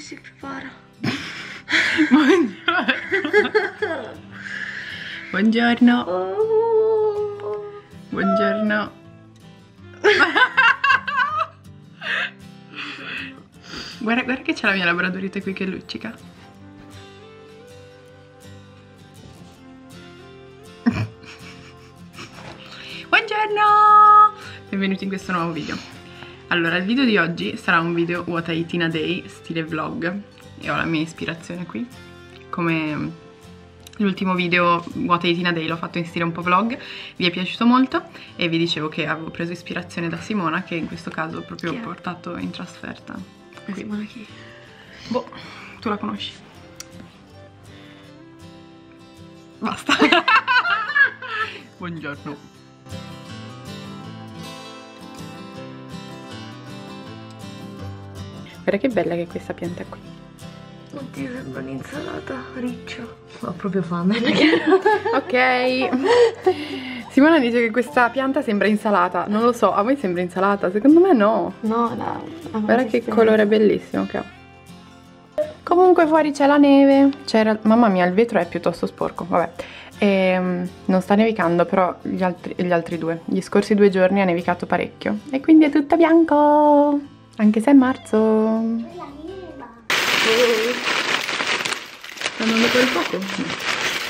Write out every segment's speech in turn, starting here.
si prepara. Buongiorno. Oh. Buongiorno. Guarda che c'è la mia labradorite qui che luccica. Buongiorno! Benvenuti in questo nuovo video. Allora, il video di oggi sarà un video What I Eat in a Day stile vlog e ho la mia ispirazione qui. Come l'ultimo video What I Eat in a Day l'ho fatto in stile un po' vlog, vi è piaciuto molto e vi dicevo che avevo preso ispirazione da Simona, che in questo caso proprio ho portato in trasferta. Simona chi? Boh, tu la conosci? Basta. Buongiorno. Guarda che bella che è questa pianta qui. Oddio, sembra un'insalata riccia. Ho proprio fame. Ok. Simona dice che questa pianta sembra insalata. Non lo so, a voi sembra insalata? Secondo me no. No, no. Guarda che colore bellissimo che ha. Comunque fuori c'è la neve. Mamma mia, il vetro è piuttosto sporco. Vabbè. Non sta nevicando, però gli scorsi 2 giorni ha nevicato parecchio. E quindi è tutto bianco. Anche se è marzo. Sta andando per poco? No.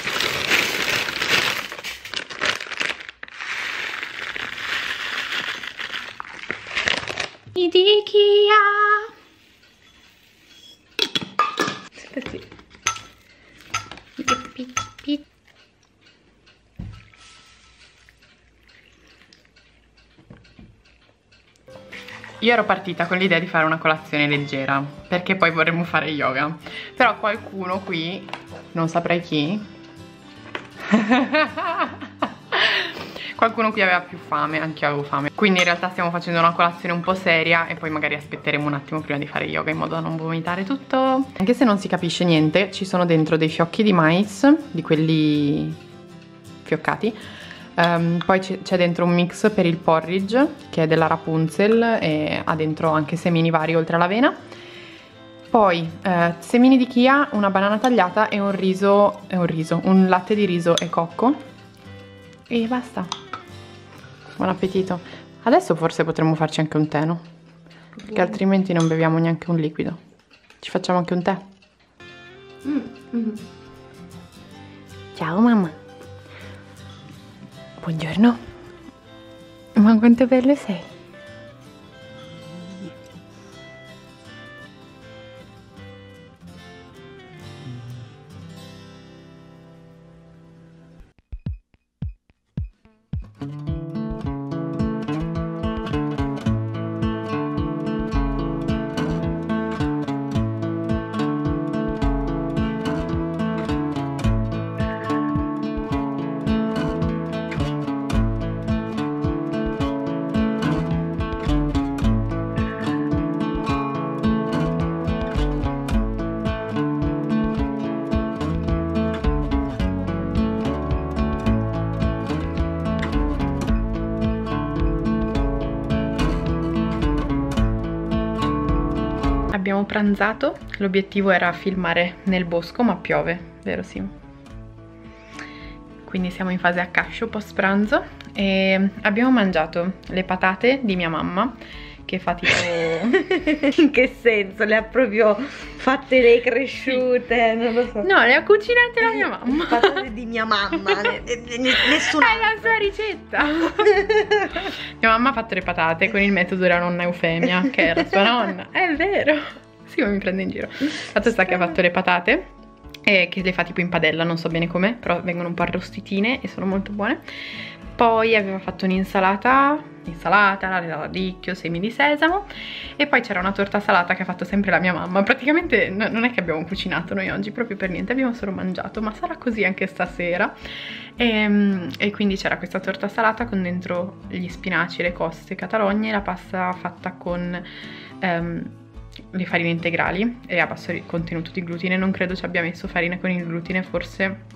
Di Kia. Aspetta. Io ero partita con l'idea di fare una colazione leggera, perché poi vorremmo fare yoga. Però qualcuno qui, non saprei chi, qualcuno qui aveva più fame, anche io avevo fame. Quindi in realtà stiamo facendo una colazione un po' seria e poi magari aspetteremo un attimo prima di fare yoga in modo da non vomitare tutto. Anche se non si capisce niente, ci sono dentro dei fiocchi di mais, di quelli fioccati. Poi c'è dentro un mix per il porridge, che è della Rapunzel e ha dentro anche semini vari oltre all'avena. Poi semini di chia, una banana tagliata e un latte di riso e cocco. E basta. Buon appetito. Adesso forse potremmo farci anche un tè, no? Perché altrimenti non beviamo neanche un liquido. Ci facciamo anche un tè? Ciao mamma. Buongiorno. Ma quanto bello sei. Abbiamo pranzato, l'obiettivo era filmare nel bosco, ma piove, vero Sim? Quindi siamo in fase a cascio post pranzo e abbiamo mangiato le patate di mia mamma, che fa tipo... In che senso? Le ha proprio fatte lei cresciute? Non lo so. No, le ha cucinate la mia mamma. Le patate di mia mamma. Nessuna. È la sua ricetta. Mia mamma ha fatto le patate con il metodo della nonna Eufemia, che era sua nonna. È vero. Sì, ma mi prende in giro. Fatto sta che ha fatto le patate e che le fa tipo in padella, non so bene com'è, però vengono un po' arrostitine e sono molto buone. Poi aveva fatto un'insalata, radicchio, semi di sesamo, e poi c'era una torta salata che ha fatto sempre la mia mamma. Praticamente non è che abbiamo cucinato noi oggi proprio per niente, abbiamo solo mangiato, ma sarà così anche stasera. E quindi c'era questa torta salata con dentro gli spinaci, le coste, catalogne, la pasta fatta con le farine integrali e a basso contenuto di glutine. Non credo ci abbia messo farina con il glutine, forse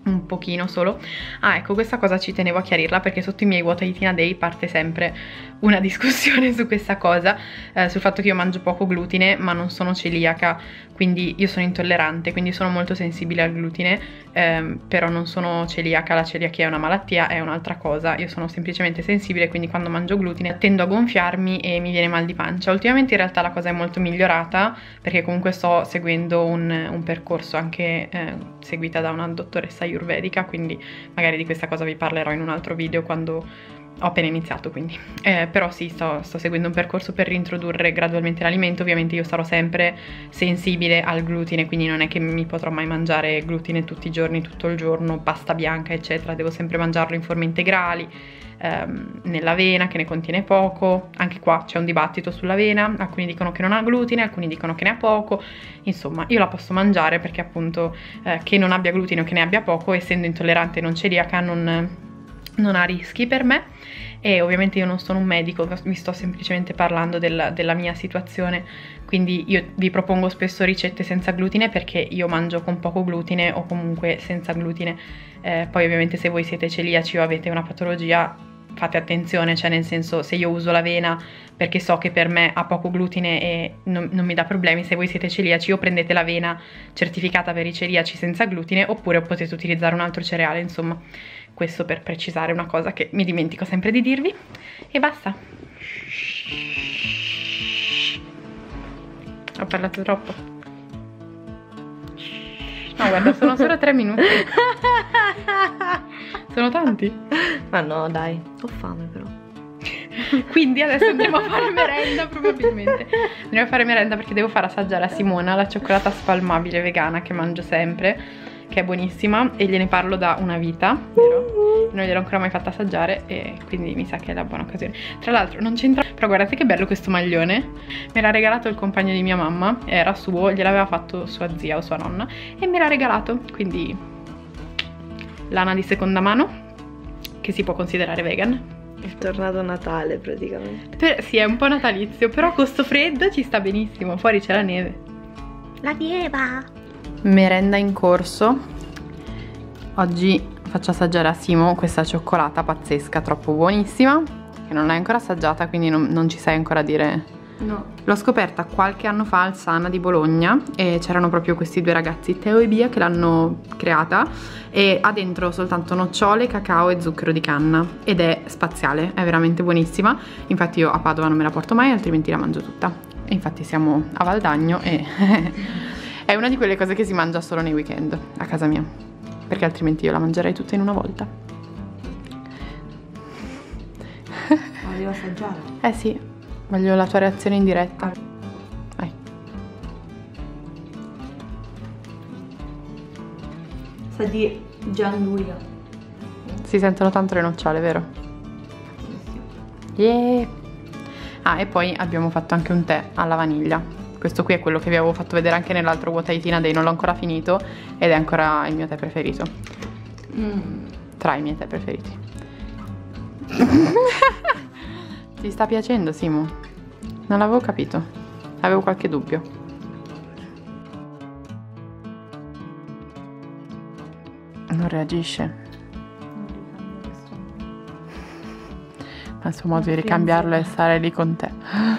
un pochino solo. Ah, ecco, questa cosa ci tenevo a chiarirla perché sotto i miei What I Eat in a Day parte sempre una discussione su questa cosa, sul fatto che io mangio poco glutine ma non sono celiaca, quindi io sono intollerante, quindi sono molto sensibile al glutine, però non sono celiaca. La celiachia è una malattia, è un'altra cosa. Io sono semplicemente sensibile, quindi quando mangio glutine tendo a gonfiarmi e mi viene mal di pancia. Ultimamente in realtà la cosa è molto migliorata perché comunque sto seguendo un percorso anche seguita da una dottoressa ayurvedica, quindi magari di questa cosa vi parlerò in un altro video quando ho appena iniziato, quindi però sì, sto seguendo un percorso per reintrodurre gradualmente l'alimento. Ovviamente io sarò sempre sensibile al glutine, quindi non è che mi potrò mai mangiare glutine tutti i giorni, tutto il giorno, pasta bianca eccetera. Devo sempre mangiarlo in forme integrali, nell'avena che ne contiene poco. Anche qua c'è un dibattito sull'avena, alcuni dicono che non ha glutine, alcuni dicono che ne ha poco. Insomma, io la posso mangiare perché appunto che non abbia glutine o che ne abbia poco, essendo intollerante e non celiaca, non ha rischi per me. E ovviamente io non sono un medico, vi sto semplicemente parlando della mia situazione, quindi io vi propongo spesso ricette senza glutine perché io mangio con poco glutine o comunque senza glutine. Poi ovviamente se voi siete celiaci o avete una patologia fate attenzione, cioè nel senso, se io uso l'avena perché so che per me ha poco glutine e non mi dà problemi, se voi siete celiaci o prendete l'avena certificata per i celiaci senza glutine oppure potete utilizzare un altro cereale. Insomma, questo per precisare una cosa che mi dimentico sempre di dirvi. E basta, ho parlato troppo. No, guarda, sono solo 3 minuti. Sono tanti? Ma no, dai, ho fame però. Quindi adesso andremo a fare merenda, probabilmente. Andremo a fare merenda perché devo far assaggiare a Simona la cioccolata spalmabile vegana che mangio sempre, che è buonissima e gliene parlo da una vita, vero? Non gliel'ho ancora mai fatta assaggiare e quindi mi sa che è la buona occasione. Tra l'altro non c'entra, però guardate che bello questo maglione. Me l'ha regalato il compagno di mia mamma, era suo, gliel'aveva fatto sua zia o sua nonna e me l'ha regalato, quindi lana di seconda mano che si può considerare vegan. È tornato Natale praticamente. Sì, è un po' natalizio, però con sto freddo ci sta benissimo, fuori c'è la neve. La nieva! Merenda in corso. Oggi faccio assaggiare a Simo questa cioccolata pazzesca, troppo buonissima, che non l'hai ancora assaggiata, quindi non ci sai ancora dire. No. L'ho scoperta qualche anno fa al Sana di Bologna e c'erano proprio questi due ragazzi, Teo e Bia, che l'hanno creata e ha dentro soltanto nocciole, cacao e zucchero di canna ed è spaziale, è veramente buonissima. Infatti io a Padova non me la porto mai, altrimenti la mangio tutta. E infatti siamo a Valdagno e è una di quelle cose che si mangia solo nei weekend a casa mia, perché altrimenti io la mangerei tutta in una volta. Ma devo assaggiare? Eh sì, voglio la tua reazione in diretta. Vai. Sa di Gianluia. Si sentono tanto le nocciole, vero? Yeah. Ah, e poi abbiamo fatto anche un tè alla vaniglia. Questo qui è quello che vi avevo fatto vedere anche nell'altro What I Eat in a Day, non l'ho ancora finito ed è ancora il mio tè preferito. Tra i miei tè preferiti. Ti sta piacendo, Simo? Non l'avevo capito, avevo qualche dubbio. Non reagisce. Ma il suo modo di ricambiarlo è stare lì con te.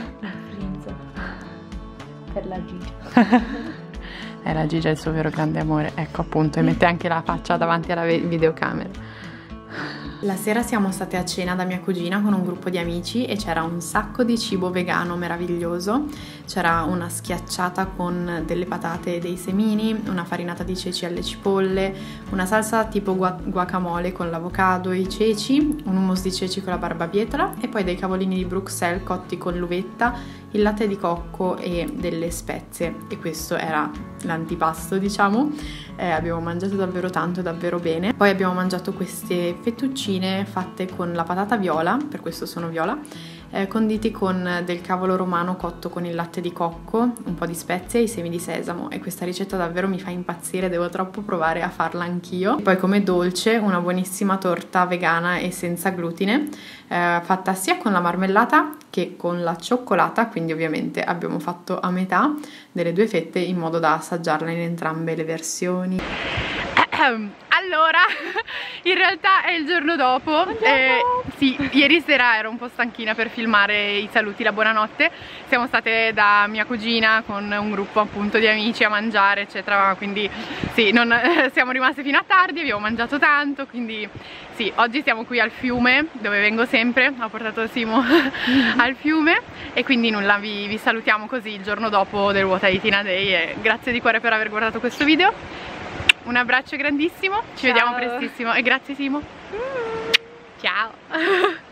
Per la Gigia. La Gigia è il suo vero grande amore. Ecco appunto, e mette anche la faccia davanti alla videocamera. La sera siamo state a cena da mia cugina con un gruppo di amici e c'era un sacco di cibo vegano meraviglioso. C'era una schiacciata con delle patate e dei semini, una farinata di ceci alle cipolle, una salsa tipo guacamole con l'avocado e i ceci, un hummus di ceci con la barbabietola e poi dei cavolini di Bruxelles cotti con l'uvetta, il latte di cocco e delle spezie. E questo era l'antipasto, diciamo. Abbiamo mangiato davvero tanto e davvero bene. Poi abbiamo mangiato queste fettuccine fatte con la patata viola, per questo sono viola, conditi con del cavolo romano cotto con il latte di cocco, un po' di spezie e i semi di sesamo, e questa ricetta davvero mi fa impazzire, devo troppo provare a farla anch'io. E poi come dolce una buonissima torta vegana e senza glutine, fatta sia con la marmellata che con la cioccolata, quindi ovviamente abbiamo fatto a metà delle due fette in modo da assaggiarla in entrambe le versioni. Allora, in realtà è il giorno dopo. Sì, ieri sera ero un po' stanchina per filmare i saluti, la buonanotte. Siamo state da mia cugina con un gruppo appunto di amici a mangiare eccetera, quindi sì, siamo rimaste fino a tardi, abbiamo mangiato tanto, quindi sì, oggi siamo qui al fiume dove vengo sempre, ho portato Simo al fiume e quindi nulla, vi salutiamo così il giorno dopo del What I Eat in a Day e grazie di cuore per aver guardato questo video. Un abbraccio grandissimo, ci vediamo prestissimo e grazie Simo. Ciao.